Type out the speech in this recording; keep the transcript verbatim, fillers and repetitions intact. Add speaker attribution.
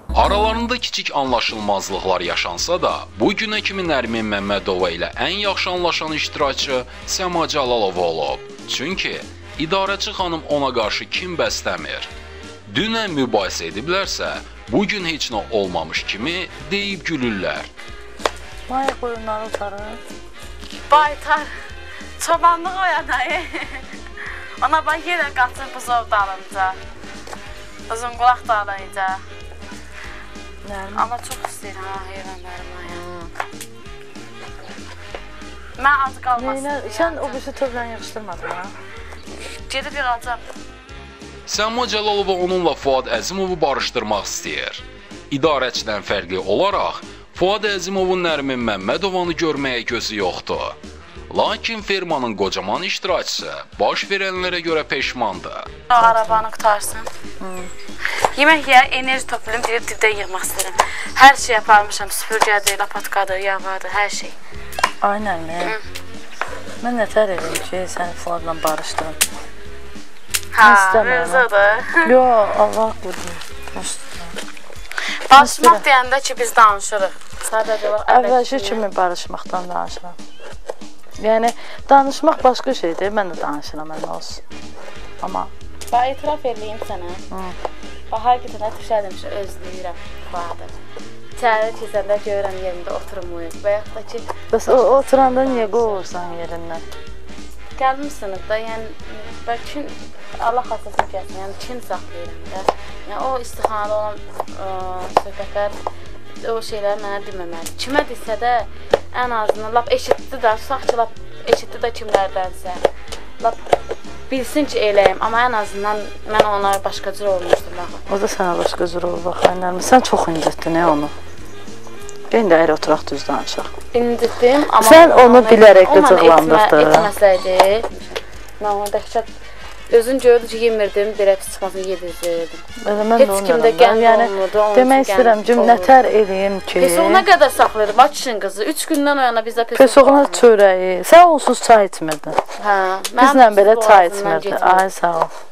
Speaker 1: Aralarında kiçik anlaşılmazlıqlar yaşansa da, bu günə kimi Nərmin Məmmədova ilə ən yaxşı anlaşan iştirakçı Səma Cəlalova olub. Çünki idarəçi xanım ona qarşı kim bəsləmir. Dünən mübahisə ediblərsə, bugün heç nə olmamış kimi deyib gülürlər.
Speaker 2: Maya qoyunları utarır.
Speaker 3: Baytar, çobanlıq oyanayı. Ona bax yenə qaçır buzov dalınca. Uzun qulaq dalınca. Amma çox istəyirəm ha, heyvanlarıma. Mən az qalmasın.
Speaker 2: Sən o birisi tövlən yığışdırmadın ha?
Speaker 3: Gedib yığacam.
Speaker 1: Səma Cəlalova onunla Fuad Əzimovu barışdırmaq istəyir. İdarəçidən fərqli olaraq, Fuad Əzimovun Nərmin Məmmədovanı görməyə gözü yoxdur. Lakin firmanın qocaman iştirakçısı baş verənlərə görə peşmandır.
Speaker 3: O arabanı qutarsın. Yemək yer, enerji toplayım, deyib dibdə yığmaq istəyirəm. Hər şey yaparmışam, süpürgədir, lapatkadır, yağadır, hər şey.
Speaker 2: Aynen mi? Mən nətər edeyim ki, səni Fuadla barışdırım.
Speaker 3: Ha, mövzudur.
Speaker 2: Yo, Allah qudur.
Speaker 3: Barışmaq deyəndə ki, biz danışırıq.
Speaker 2: Əvvəlki kimi barışmaqdan danışıram. Yəni, danışmaq başqa şeydir, mən də danışıram, mən olsun. Amma...
Speaker 3: Bax, etiraf edeyim sənə. Bax, həqiqətən ətişər demişə, özləyirəm Fuadı. İçəri keçəndə görürəm yerində oturmayıb və yaxud da ki...
Speaker 2: Bəs o oturanda niyə qoğursan yerindən?
Speaker 3: Gəlmişsiniz da, yəni, bəlkə Allah xastasını gəlsin, yəni kin saxlayıram da. Yəni, o istixanada olan söhbətlər, o şeyləri mənə deməməli. Kimə desə də, ən azından, lap eşitdi də, susaq ki, lap eşitdi də kimlərdənsə. Lap bilsin ki, eləyim, amma ən azından mən ona başqa cür olmuşdum.
Speaker 2: O da sənə başqa cür olur, bax, Nərmin. Sən çox incitdin, nə onu? İndi əyrə oturaq düz danışaq.
Speaker 3: İncitdim, amma...
Speaker 2: Sən onu bilərək qıcıqlandırdın.
Speaker 3: O mənə etməsəydi, mən onu dəhşət... Özün gördü ki, yemirdim, belə pis çıxmasını yedirzirdim. Heç kimdə gənd olmurdu, onun
Speaker 2: demək istəyirəm, nətər eləyim ki...
Speaker 3: Pesoğuna qədər saxlayırdım, bax kişinin qızı. Üç gündən o yana bizdə pesoğuna...
Speaker 2: Pesoğuna çörəyi. Sən onsuz çay içmirdin.
Speaker 3: Hə.
Speaker 2: Bizlə belə çay içmirdin. Ay, sağ ol.